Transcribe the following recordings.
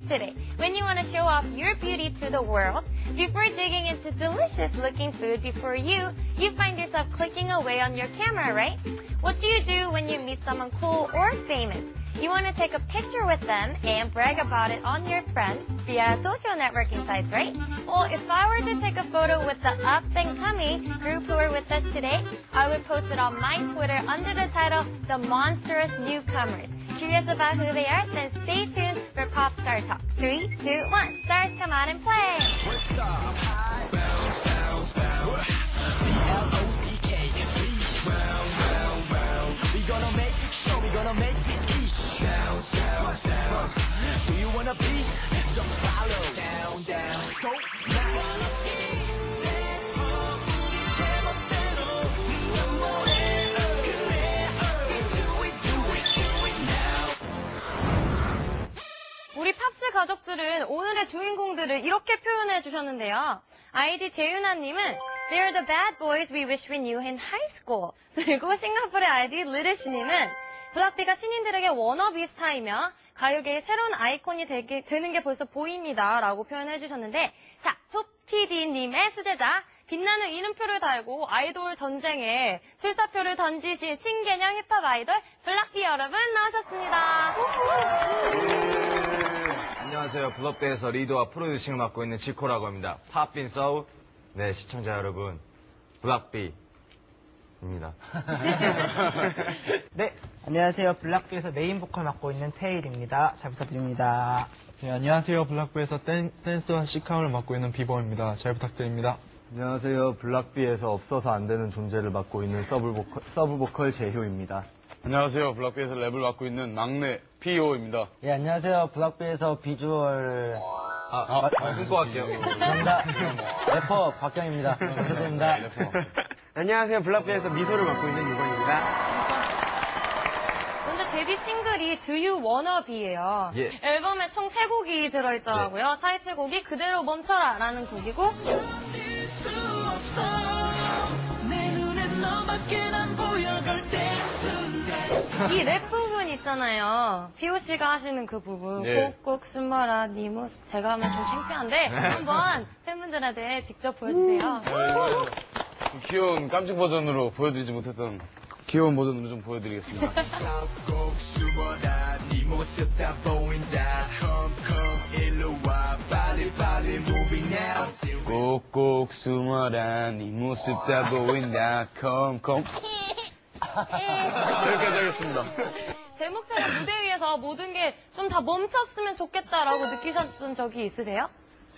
today. When you want to show off your beauty to the world, before digging into delicious looking food before you find yourself clicking away on your camera, right? What do you do when you meet someone cool or famous? You want to take a picture with them and brag about it on your friends via social networking sites, right? Well, if I were to take a photo with the up-and-coming group who are with us today, I would post it on my Twitter under the title, The Monstrous Newcomers. Curious about who they are? Then stay tuned for Pop Star Talk. 3, 2, 1. Stars, come out and play! Who you wanna be? Just follow. Down, down, go now. 우리 팝스 가족들은 오늘의 주인공들을 이렇게 표현해 주셨는데요. 아이디 재윤아님은 They're the bad boys we wish we knew in high school. 그리고 싱가포르의 아이디 르르시님은 블락비가 신인들에게 워너비 스타이며 가요계의 새로운 아이콘이 되는 게 벌써 보입니다. 라고 표현해 주셨는데, 자, 소PD님의 수제자, 빛나는 이름표를 달고 아이돌 전쟁에 출사표를 던지신 신개념 힙합 아이돌 블락비 여러분 나오셨습니다. 안녕하세요. 블락비에서 리더와 프로듀싱을 맡고 있는 지코라고 합니다. 팝빈 서우. 네, 시청자 여러분, 블락비입니다. 네, 안녕하세요. 블락비에서 메인 보컬 맡고 있는 테일입니다. 잘 부탁드립니다. 네, 안녕하세요. 블락비에서 댄스와 시카를 맡고 있는 비버입니다. 잘 부탁드립니다. 안녕하세요. 블락비에서 없어서 안 되는 존재를 맡고 있는 서브 보컬 재효입니다. 안녕하세요. 블락비에서 랩을 맡고 있는 막내 PO입니다. 예, 안녕하세요. 블락비에서 비주얼 끊고 할게요. 감사합니다. 래퍼 박경입니다. 감사드립니다. 안녕하세요. 블락비에서 미소를 맡고 있는 유건입니다. 먼저 데뷔 싱글이 Do You Wanna Be예요. 예. 앨범에 총 3곡이 들어있더라고요. 네. 타이틀곡이 그대로 멈춰라 라는 곡이고 이 랩 부분 있잖아요. POC가 하시는 그 부분. 네. 꼭꼭 숨어라 네 모습. 제가 하면 좀 창피한데 한번 팬분들한테 직접 보여주세요. 귀여운 깜찍 버전으로 보여드리지 못했던 귀여운 버전으로 좀 보여드리겠습니다. 꼭꼭 숨어라 네 모습 다 보인다 come 일로 와 빨리 moving now 꼭꼭 숨어라 네 모습 다 보인다 come 여기까지 하겠습니다. 제 목소리가 무대 위에서 모든 게 좀 다 멈췄으면 좋겠다라고 느끼셨던 적이 있으세요?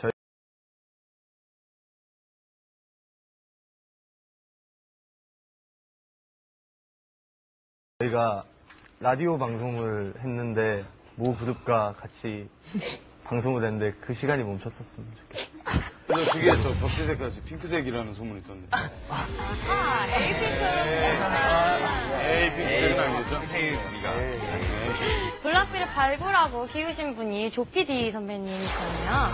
저희가 라디오 방송을 했는데 모 그룹과 같이 방송을 했는데 그 시간이 멈췄었으면 좋겠어요. 그래서 그게 저 벽지색까지 핑크색이라는 소문이 있던데. 에이핑크색은 아니겠죠? 블락비를 발굴하고 키우신 분이 조피디 선배님이잖아요.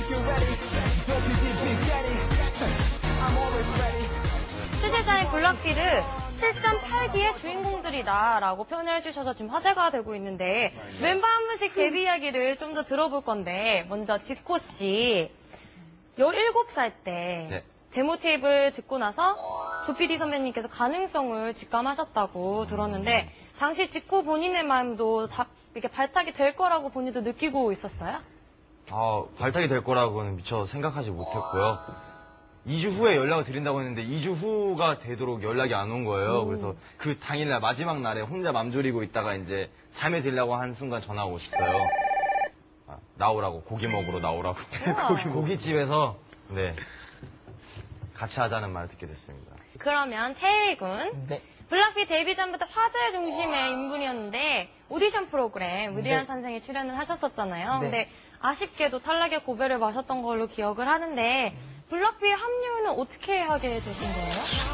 수제자의 블락비를 7.8기의 주인공들이다라고 표현을 해주셔서 지금 화제가 되고 있는데 멤버 한 분씩 데뷔 이야기를 좀 더 들어볼 건데 먼저 지코 씨 17살 때 네. 데모 테이프를 듣고 나서 조피디 선배님께서 가능성을 직감하셨다고 들었는데 당시 지코 본인의 마음도 이렇게 발탁이 될 거라고 본인도 느끼고 있었어요? 발탁이 될 거라고는 미처 생각하지 못했고요. 2주 후에 연락을 드린다고 했는데 2주 후가 되도록 연락이 안 온 거예요. 그래서 그 당일날 마지막 날에 혼자 맘졸이고 있다가 이제 잠에 들려고 한 순간 전화가 오셨어요. 나오라고, 고기 먹으러 나오라고. 고깃집에서 네 같이 하자는 말을 듣게 됐습니다. 그러면 태일 군. 네. 블락비 데뷔 전부터 화제의 중심의 인물이었는데 오디션 프로그램 의리한 네. 탄생에 출연을 하셨었잖아요. 네. 근데 아쉽게도 탈락의 고배를 마셨던 걸로 기억을 하는데 블락비의 합류는 어떻게 하게 되신 거예요?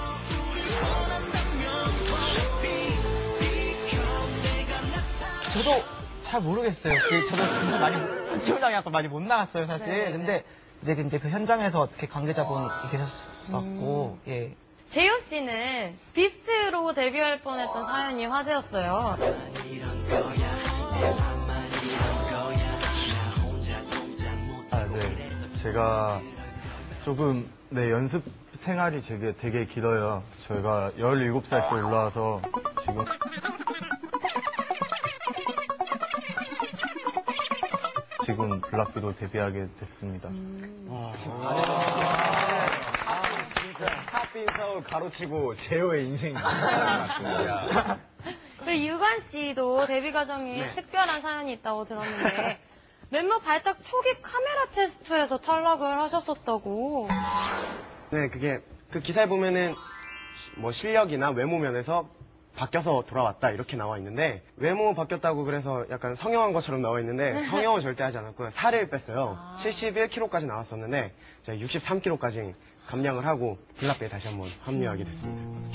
저도 잘 모르겠어요. 저도 그래서 현장에 약간 많이 못 나갔어요, 사실. 네. 근데 이제 그 현장에서 어떻게 관계자분이 계셨었고, 예. 재효 씨는 비스트로 데뷔할 뻔했던 사연이 화제였어요. 제가 조금 연습 생활이 되게 길어요. 저희가 17살 때 올라와서 지금 블락비도 데뷔하게 됐습니다. 핫빈 서울 가로치고 제호의 인생이 같습니다. 그리고 유관 씨도 데뷔 과정에 특별한 사연이 있다고 들었는데 멤버 발탁 초기 카메라 테스트에서 탈락을 하셨었다고. 네, 그게 그 기사에 보면은 뭐 실력이나 외모 면에서 바뀌어서 돌아왔다 이렇게 나와 있는데 외모 바뀌었다고 그래서 약간 성형한 것처럼 나와 있는데 성형을 절대 하지 않았고요. 살을 뺐어요. 71kg까지 나왔었는데 제가 63kg까지 감량을 하고 블락비에 다시 한번 합류하게 됐습니다.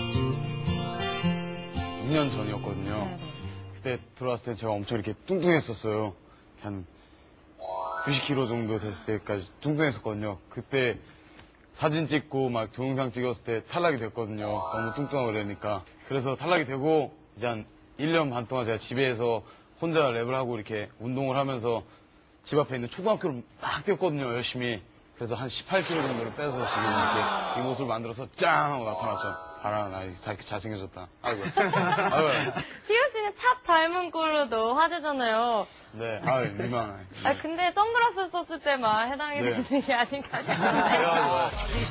2년 전이었거든요. 그때 들어왔을 때 제가 엄청 이렇게 뚱뚱했었어요. 한 90kg 정도 됐을 때까지 뚱뚱했었거든요. 그때 사진 찍고 막 동영상 찍었을 때 탈락이 됐거든요. 너무 뚱뚱하고 그러니까. 그래서 탈락이 되고 이제 한 1년 반 동안 제가 집에서 혼자 랩을 하고 이렇게 운동을 하면서 집 앞에 있는 초등학교를 막 뛰었거든요. 열심히. 그래서 한 18kg 정도를 빼서 지금 이렇게 이 모습을 만들어서 짱 하고 나타났죠. 봐라, 나 이렇게 잘생겨졌다. 아이고. 희우 씨는 탑 닮은 꼴로도 화제잖아요. 네, 민망해. 근데 선글라스 썼을 때만 해당이 되는 게 아닌가 싶은데.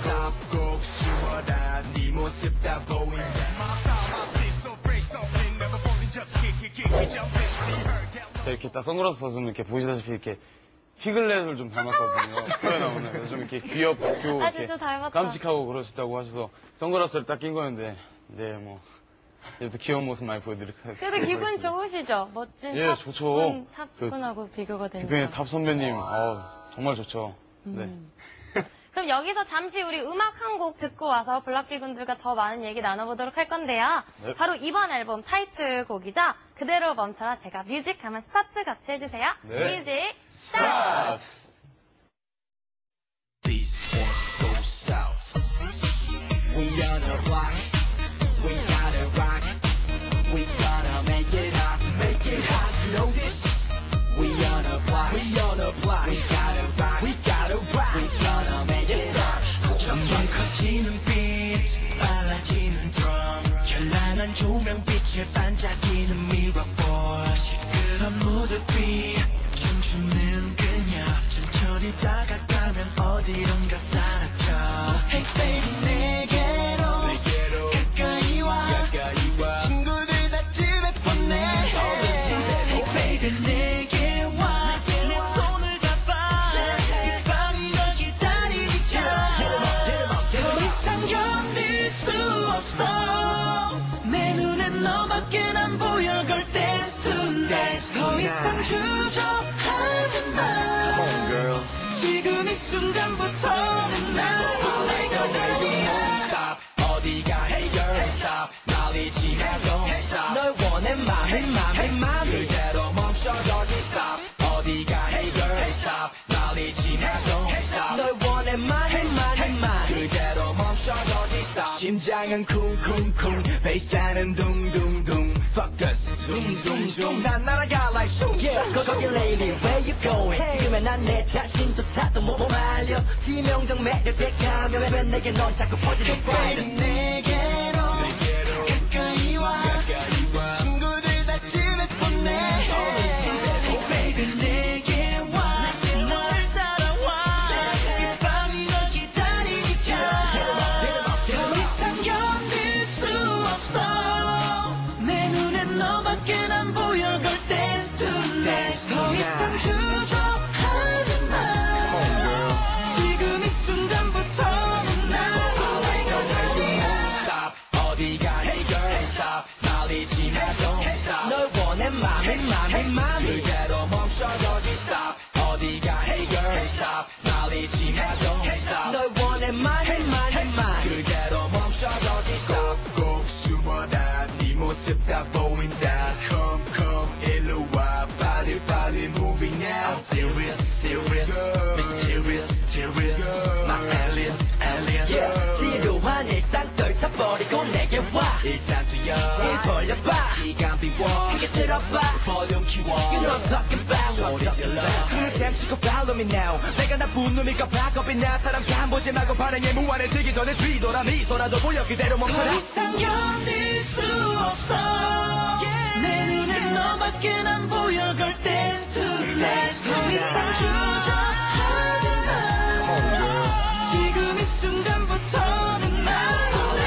이렇게 딱 선글라스 벗으면 이렇게 보시다시피 이렇게 피글렛을 좀 닮았거든요. 그에 나오는. 그래서 좀 이렇게 귀엽고 이렇게 깜찍하고 그러시다고 하셔서 선글라스를 딱 낀 거였는데 이제 뭐 이제부터 귀여운 모습 많이 보여드릴게요. 그래도 기분 좋으시죠? 멋진 탑분하고 비교가 되니까. 빅뱅의 탑 선배님, 정말 좋죠. 네. 그럼 여기서 잠시 우리 음악 한 곡 듣고 와서 블락비 분들과 더 많은 얘기 나눠보도록 할 건데요. 네. 바로 이번 앨범 타이틀곡이죠. 그대로 멈춰라. 제가 뮤직 하면 스타트 같이 해주세요. 네. 뮤직 스타트! These ones go south. We on the block. We gotta rock. We gotta make it hot. Make it hot. You know this? We on the block. We on the block. We gotta rock. We gotta rock. We gonna make it hot. 점점 커지는 beat, 빨라지는 drum. 현란한 조명빛에 반짝이는 mirrorboard. 시끄러운 무드비, 춤추는 그녀. 천천히 다가가면 어디론가 사라져. Hey baby 내게로 가까이 와. 친구들 다 집에 보내. Hey baby 내게 와. 내 손을 잡아. 이 밤이 널 기다리니까. 더 이상 견딜 수 없어. 내 눈엔 너밖에 안 보여. Girl dance tonight. 더 이상 주저하지 마. 지금 이 순간부터는 날 보내고 달려. 어디가 hey girl stop. 말리지 마 don't stop. 널 원해 맘 그대로 멈춰 어디 stop. 어디가 hey girl stop. 말리지 마 don't stop. 널 원해 맘 그대로 멈춰 어디 stop. 심장은 쿵쿵쿵 베이스라는 둥둥둥. Focus zoom zoom zoom. 난 날아가 like shoot. Yeah 거기 lady where you going. 지금의 난 내 자신조차도 못 말려. 치명적 매력에 가면 왜 내게 넌 자꾸 퍼지는 bright. 내게로 가까이 와. 친구들 다 집에 보내. Oh baby 내게 와. 널 따라와. 이 밤이 널 기다리니까. 더 이상 견딜 수 없어. 내 눈엔 너밖에 안 보여. Girl dance tonight. 더 이상 주저하지 마. 지금 이 순간부터는 날 보내고 달려. Stop. 치고 follow me now 내가 나쁜 놈일까 봐 겁이 나 사람 간보지 말고 반응에 무한해지기 전에 뒤돌아 미소라도 보여 그대로 멈춰라 더 이상 견딜 수 없어 내 눈에 너밖에 안 보여 girl dance to let 더 이상 주저하지 마 지금 이 순간부터는 나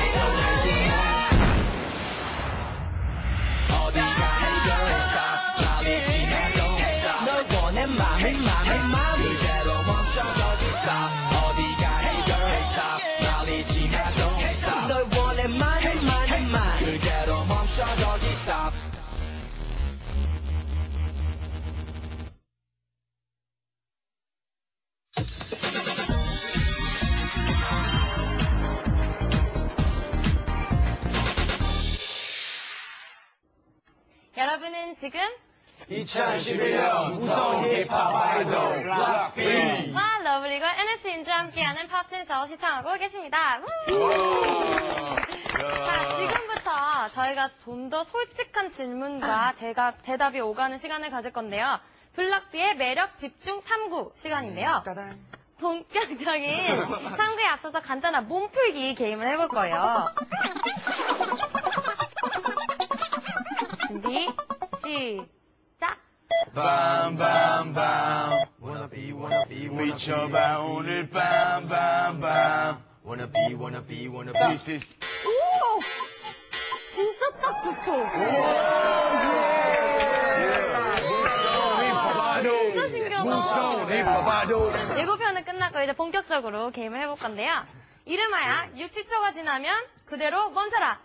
어디가 해결했다 말리지 마 널 원해 맘이 그대로 멈춰 거기 stop 어디가 해결했다 말리지 마 널 원해 맘이 그대로 멈춰 거기 stop 여러분은 지금 2011년 우성 힙합 아이돌 블락비 와 러블리가 NS인과 함께하는 팝센서 시청하고 계십니다. 자, 지금부터 저희가 좀 더 솔직한 질문과 대답이 오가는 시간을 가질 건데요. 블락비의 매력 집중 탐구 시간인데요. 본격적인 탐구에 앞서서 간단한 몸풀기 게임을 해볼 거예요. 준비, 시작! 밤밤밤 wanna be 미쳐봐 오늘 밤밤밤 wanna be This is 오! 진짜 딱 좋죠? 진짜 신기하다. 예고편은 끝났고 이제 본격적으로 게임을 해볼 건데요. 이름하여 60초가 지나면 그대로 멈춰라.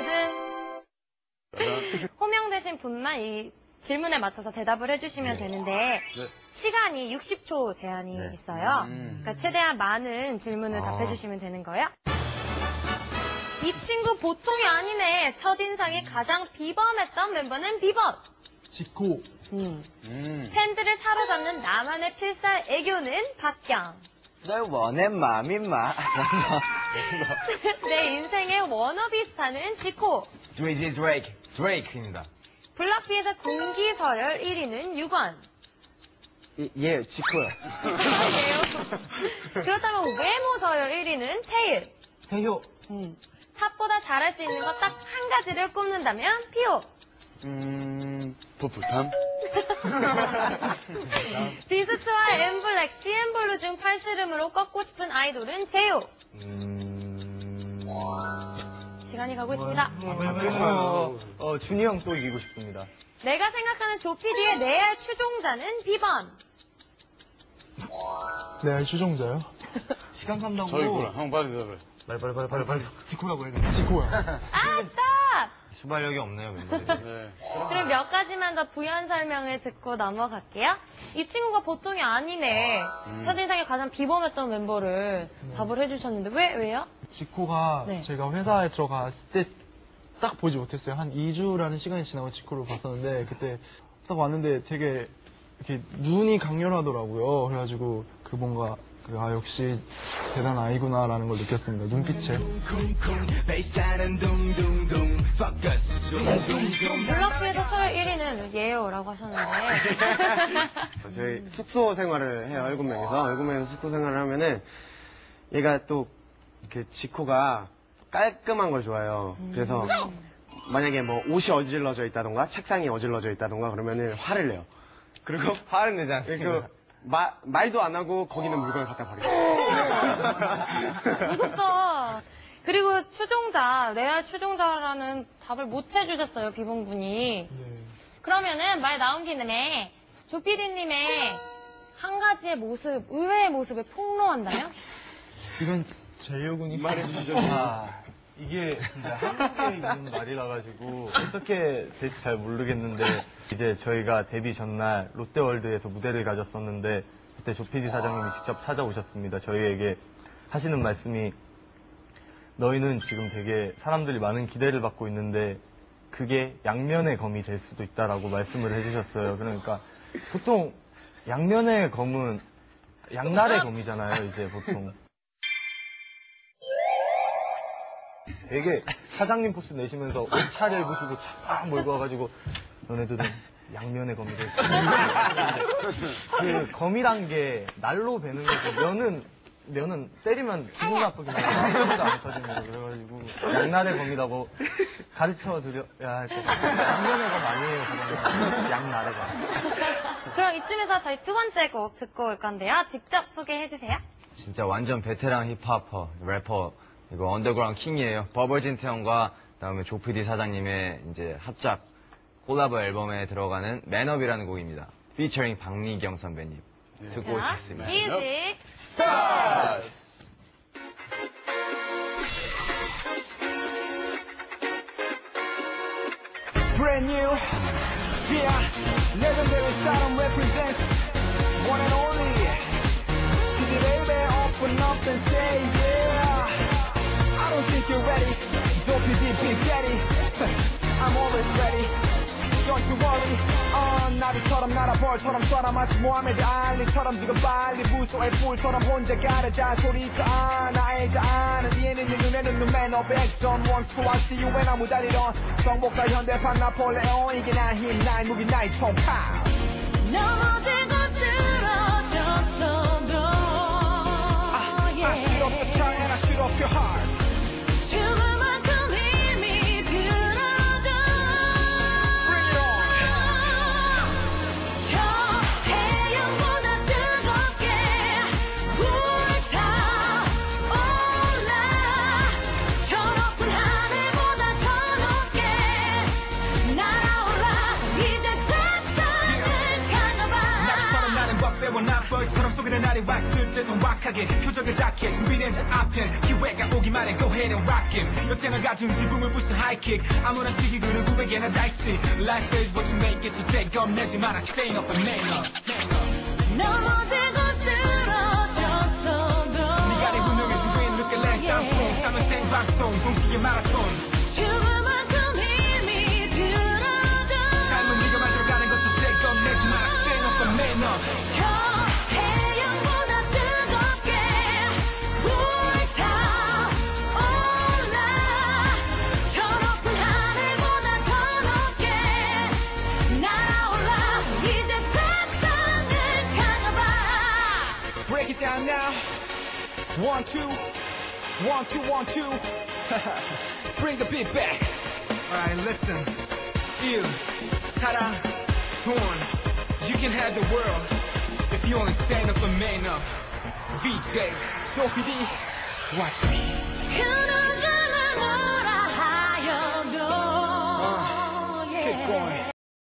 호명되신 분만 이 질문에 맞춰서 대답을 해주시면 되는데 시간이 60초 제한이 있어요. 그러니까 최대한 많은 질문을 답해주시면 되는 거예요. 이 친구 보통이 아니네. 첫인상이 가장 비범했던 멤버는 비범. 지코. 팬들을 사로잡는 나만의 필살 애교는 박경. 널 원해 맘이 마. 내 인생의 워너비 스타는 지코. 드레이크입니다. 블락비에서 공기 서열 1위는 유건. 예, 지코요. 예요. 그렇다면 외모 서열 1위는 테일. 태효. 탑보다 잘할 수 있는 것 딱 한 가지를 꼽는다면 피오. 도플탐? 비스트와 엠블랙, CN블루 중 팔씨름으로 꺾고 싶은 아이돌은 제요. 시간이 가고 있습니다. 준이 형 또 이기고 싶습니다. 내가 생각하는 조피디의 레알 추종자는 비번. 네, 추종자요? 시간 간다고. 저희 그럼 형 빨리 대답해. 빨리. 지코라고 해. 지코야. 아, 스탑! 수발력이 없네요, 멤버들이. 네. 그럼 몇 가지만 더 부연 설명을 듣고 넘어갈게요. 이 친구가 보통이 아니네. 첫인상에 가장 비범했던 멤버를 답을 해주셨는데 왜요? 지코가 네. 제가 회사에 들어갔을 때 딱 보지 못했어요. 한 2주라는 시간이 지나고 지코를 봤었는데 그때 딱 왔는데 되게 이렇게 눈이 강렬하더라고요. 그래가지고 그 뭔가 역시 대단한 아이구나라는 걸 느꼈습니다. 눈빛에. 블락비에서 서열 1위는 예요라고 하셨는데. 저희 숙소 생활을 해요, 7명이서. 7명이서 숙소 생활을 하면은 얘가 또 이렇게 지코가 깔끔한 걸 좋아해요. 그래서 만약에 뭐 옷이 어질러져 있다던가 책상이 어질러져 있다던가 그러면은 화를 내요. 그리고 화를 내지 않습니다. 말도 안 하고 거기는 물건을 갖다 버려요. 무섭다. 그리고 추종자, 레알 추종자라는 답을 못 해주셨어요, 비봉군이. 그러면은 말 나온 김에 조피디님의 한 가지의 모습, 의외의 모습을 폭로한다면? 이건 제이오군이 말해주시죠. 이게 한국에 있는 말이라가지고 어떻게 될지 잘 모르겠는데 이제 저희가 데뷔 전날 롯데월드에서 무대를 가졌었는데 그때 조피디 사장님이 직접 찾아오셨습니다. 저희에게 하시는 말씀이 너희는 지금 되게 사람들이 많은 기대를 받고 있는데 그게 양면의 검이 될 수도 있다라고 말씀을 해주셨어요. 그러니까 보통 양면의 검은 양날의 검이잖아요. 이제 보통. 되게 사장님 포스 내시면서 옷차를 입으시고 쫙 몰고 와가지고 너네들은 양면의 거미를 그 거미란 게 날로 베는 거고 면은 때리면 기분 나쁘게 나쁘지도 않거든요. 그래가지고 양날의 검이라고 가르쳐 드려야 할 것 같아요. 양면의 검 아니에요. 그러면 양날의 검. 그럼 이쯤에서 저희 두 번째 곡 듣고 올 건데요. 직접 소개해주세요. 진짜 완전 베테랑 힙합퍼, 래퍼, 이거 언더그라운드 킹이에요. 버벌진 태형과 그다음에 조피디 사장님의 이제 합작 콜라보 앨범에 들어가는 맨업이라는 곡입니다. 피처링 박미경 선배님. 듣고 오시겠습니다. 뮤직 스타트! Brand new, yeah. Legendary Stardom represents one and only. City baby, open up and say yeah. I don't think you're ready. Don't be deep, Big Daddy. I'm always ready. Don't you worry. 나비처럼 날아 벌처럼 쏴라 마치 모하메드 알리처럼 지금 빨리 무소의 뿔처럼 혼자 가르자 소리쳐 알자 아는 이해는 네 눈에는 눈맨 업 액션 원스 투 I see you when 아무 달리던 정복과 현대판 나폴레옹 이게 나의 힘 나의 무기 나의 총파 넘어지고 쓰러졌어도 I shoot up the tongue and I shoot up your heart 죽을 만큼 힘이 들어져 Bring it on 저 태양보다 뜨겁게 불타올라 저 높은 하늘보다 더 높게 날아올라 이제 세상을 가져봐 나처럼 나는 법대로 나벌처럼 속에는 날이 왔을 때 정확하게 표적을 닿게 준비된 자 앞엔 기회가 오기만 해 Go ahead and rock him 여태는 가진 지붕을 부순 하이킥 아무런 시기 그 누구에게나 닿지 Life is what you make it so take up 내지 마라 staying up and man up 넘어지고 쓰러졌어도 네가 내 운명의 주인 Look at last time strong 삶은 생방송 동시에 마라톤 죽을 만큼 힘이 들어져 삶은 네가 만들어가는 것도 take up 내지 마라 staying up and man up 저 태양보다 뜨겁게 불타올라 저 높은 하늘보다 더 높게 날아올라 이제 세상을 가져봐 Break it down now 1, 2 1, 2, 1, 2 Bring the beat back Alright listen 1 사랑 돈 You can have the world If you only stand up and man up VJ Sophie D Watch me 그 누구를 뭐라 하여도 Keep going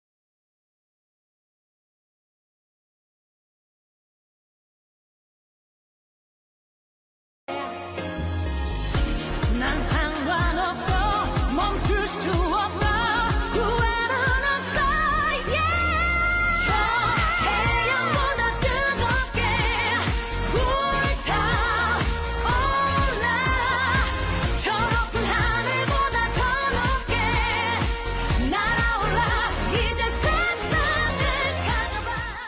난 상관없어 멈출 수 없어 후회는 없어 yeah. 저 태양보다 뜨겁게 불타올라 저 높은 하늘보다 더 높게 날아올라 이제 세상을 가져봐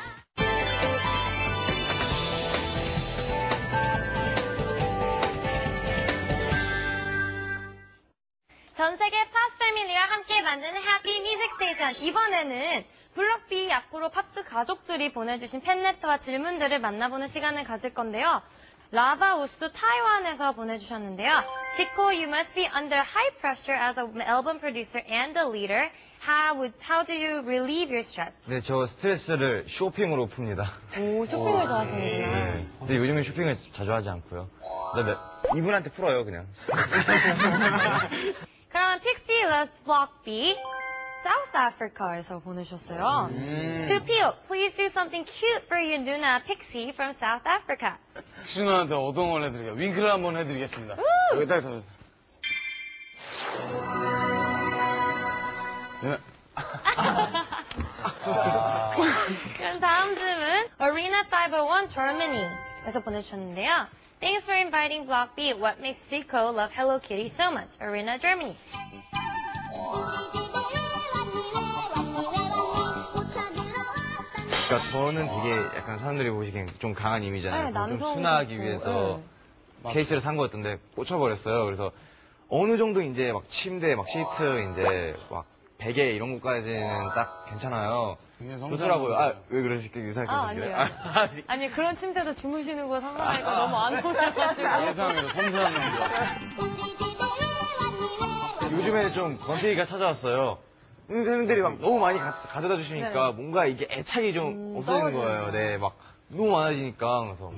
전 세계 팝스 패밀리와 함께 만드는 해피 뮤직 스테이션. 이번에는 블록비 앞으로 팝스 가족들이 보내주신 팬레터와 질문들을 만나보는 시간을 가질 건데요. 라바우스 타이완에서 보내주셨는데요. Chico, you must be under high pressure as an album producer and a leader. How do you relieve your stress? 네, 저 스트레스를 쇼핑으로 풉니다. 오, 쇼핑을 좋아하시는구나. 네. 근데 요즘은 쇼핑을 자주 하지 않고요. 근데 이분한테 풀어요, 그냥. 그럼 Pixie Loves Block B, South Africa에서 보내셨어요. To Peel, please do something cute for your 누나 Pixie from South Africa. 슈누한테 어떤 걸 해드릴게요? 윙크를 한번 해드리겠습니다. 여기 딱 있어요. 네. 그럼 다음 질문, Arena501 Germany에서 보내주셨는데요. Thanks for inviting Block B. What makes Zico love Hello Kitty so much? Arena Germany. 그러니까 저는 되게 약간 사람들이 보시기엔 좀 강한 이미지잖아요. 네, 좀 남성 순화하기 같고, 위해서 네. 케이스를 산 거였던데 꽂혀버렸어요. 그래서 어느 정도 이제 막 침대, 막 시트 이제 막 베개 이런 것까지는 딱 괜찮아요. 굉장히 좋더라고요. 아, 왜 그러실까? 아니에요. 아니, 그런 침대에서 주무시는 거 상상하니까 너무 안 어울려가지고. 예상으로 섬세한 남자. 요즘에 좀 권태기가 찾아왔어요. 팬들이 막 너무 많이 가져다 주시니까 네. 뭔가 이게 애착이 좀 없어지는 거예요. 네, 막 너무 많아지니까. 그래서.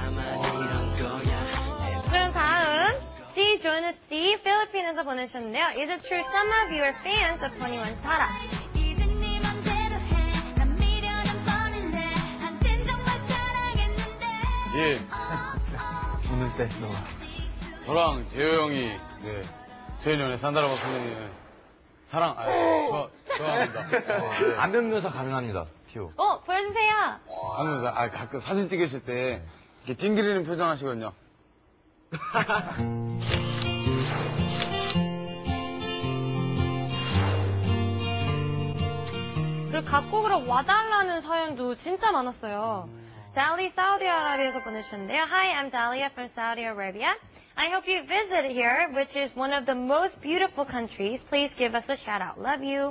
그럼 다음, C. Jonas C. 필리핀에서 보내셨는데요. Is it true some of you are fans of 21's Tara? 이젠 네 맘대로 해. 난 미련은 뻔했네. 한땐 정말 사랑했는데. 예. 우는 때 너무. 저랑 재호 형이, 네. 저희 연애 산다라바 선배님은 좋아합니다. 네. 안 변명사 가능합니다. 피오. 보여주세요. 하면서, 가끔 사진 찍으실 때, 이렇게 찡그리는 표정 하시거든요. 그리고 각곡으로 와달라는 사연도 진짜 많았어요. Dali 사우디 아라비아에서 보내주셨는데요. Hi, I'm Dalia from Saudi Arabia. I hope you visit here, which is one of the most beautiful countries. Please give us a shout out. Love you.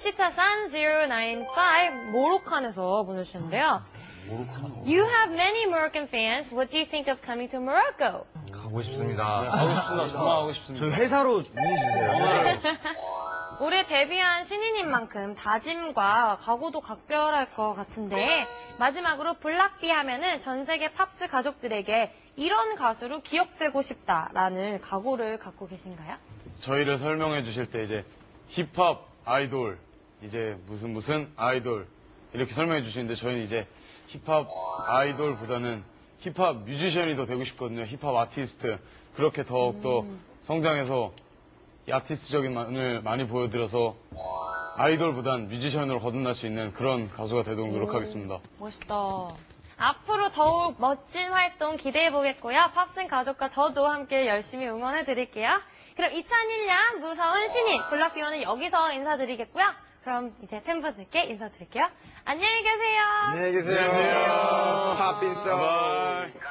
지치타산095 모로칸에서 보내주셨는데요. You have many Moroccan fans. What do you think of coming to Morocco? 가고 싶습니다. 가고 싶습니다. 정말 가고 싶습니다. 저희 회사로 문의 주세요. 올해 데뷔한 신인인 만큼 다짐과 각오도 각별할 것 같은데 마지막으로 블락비 하면은 전 세계 팝스 가족들에게 이런 가수로 기억되고 싶다라는 각오를 갖고 계신가요? 저희를 설명해 주실 때 이제 힙합 아이돌, 이제 무슨 아이돌 이렇게 설명해 주시는데 저희는 이제 힙합 아이돌보다는 힙합 뮤지션이 더 되고 싶거든요. 힙합 아티스트. 그렇게 더욱더 성장해서 이 아티스트적인 면을 많이 보여드려서 아이돌보단 뮤지션으로 거듭날 수 있는 그런 가수가 되도록 노력하겠습니다. 멋있다. 앞으로 더욱 멋진 활동 기대해 보겠고요. 팝슨 가족과 저도 함께 열심히 응원해 드릴게요. 그럼 2001년 무서운 신인 블락비원은 여기서 인사드리겠고요. 그럼 이제 팬분들께 인사드릴게요. 안녕히 계세요. 안녕히 계세요. 팝인서.